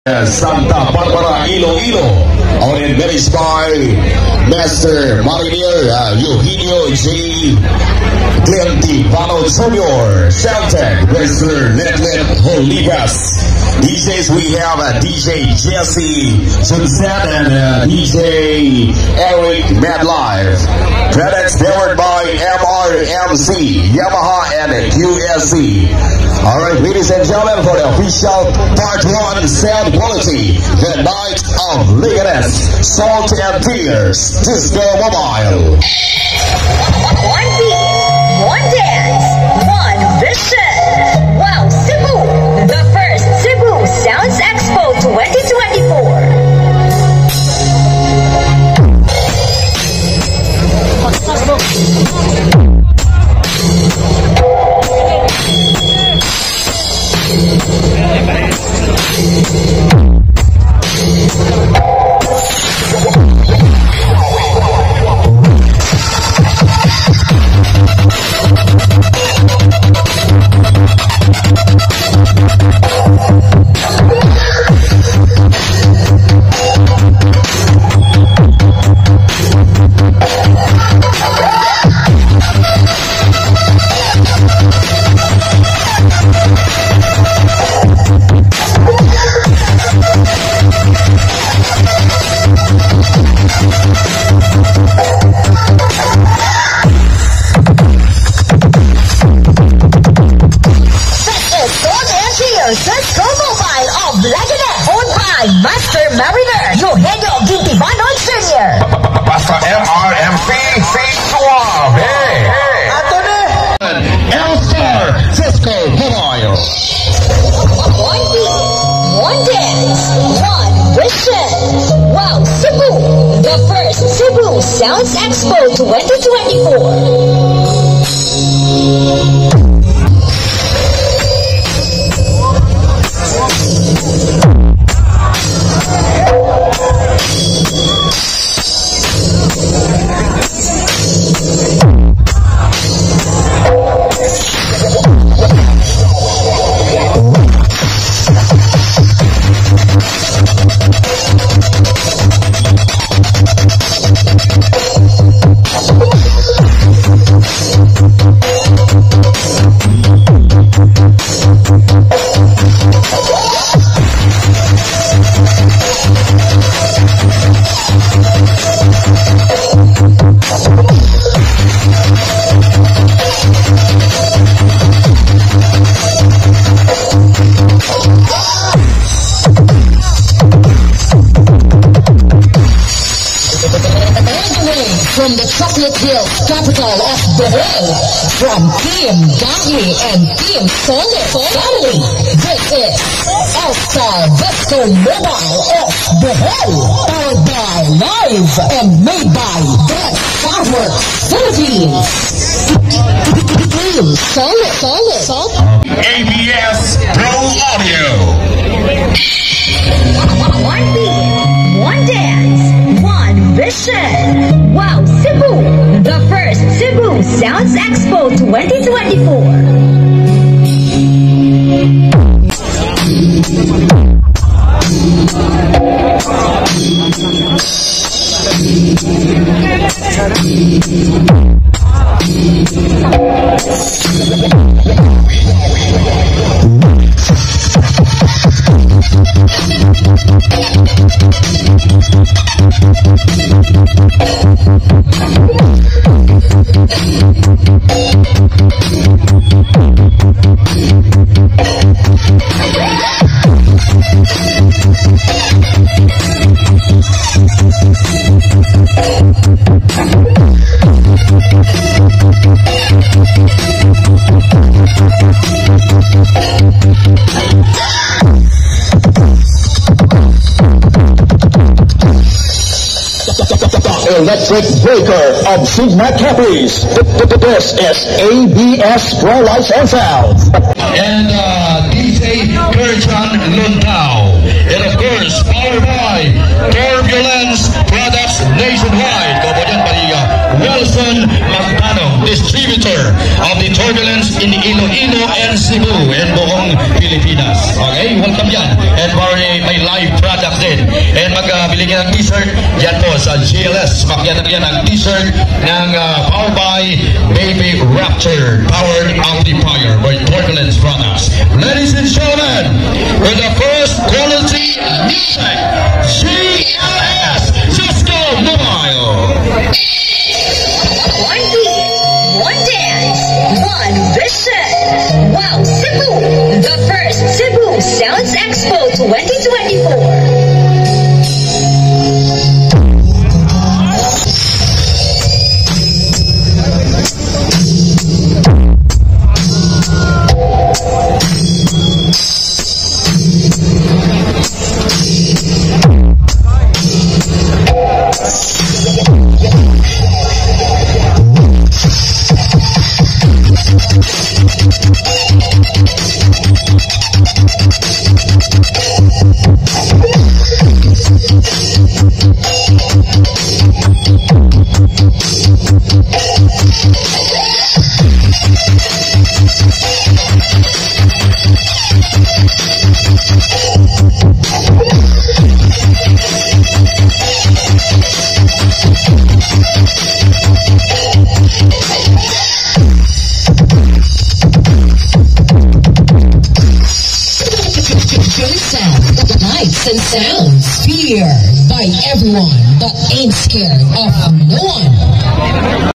Santa Barbara, Iloilo. On in managed by Master Marinier Eugenio J. Clemente Pano Jr. Shelton Wrestler Letlet Olivas. DJs we have DJ Jesse Sunset and DJ Eric Madlive. Credits delivered by MRMC, Yamaha and QSC. Alright, ladies and gentlemen, for the official part 1 sound quality, the night of Ligoness, Salt and Tears, Disco Mobile. One beat, one dance, one vision. Wow, Cebu, the first Cebu Sounds Expo 2024. Cisco Mobile of Ligoness, owned by Master Mariner Eugenio Gintivano Jr. Basta MRMC Suave. L-Star Cisco Mobile. One beat, one dance, one vision. Wow, Cebu, the first Cebu Sounds Expo 2024. From the Chocolate Hills, capital of the world, from Team Gangly and Team Solid Family, this is L-Star Disco Mobile of the Hell, powered by Live and made by Dead Fireworks Philippines. Team Solid. ABS Pro Audio. One beat, one dance, one vision. Wow, Cebu, the first Cebu Sounds Expo 2024. Electric breaker of Sigma Caprice. This is ABS Pro Lights and Sound. And DJ Kirchan Luntao. And of course, powered by Turbulence Products Nationwide. Kemudian dari Wilson Magtanong. distributor of the Turbulence in Iloilo and Cebu and buong Pilipinas. Okay, welcome yan. And may live product din. And magbili ng t-shirt yan po sa GLS. Makyan yan ang t-shirt ng Power by Baby Raptor Powered Amplifier by Turbulence products. Ladies and gentlemen, with the first quality music, GLS Cisco Mobile. One beat, one dance, one vision. Wow, Cebu, the first Cebu Sounds Expo 2024. Lights and sounds feared by everyone but ain't scared of no one.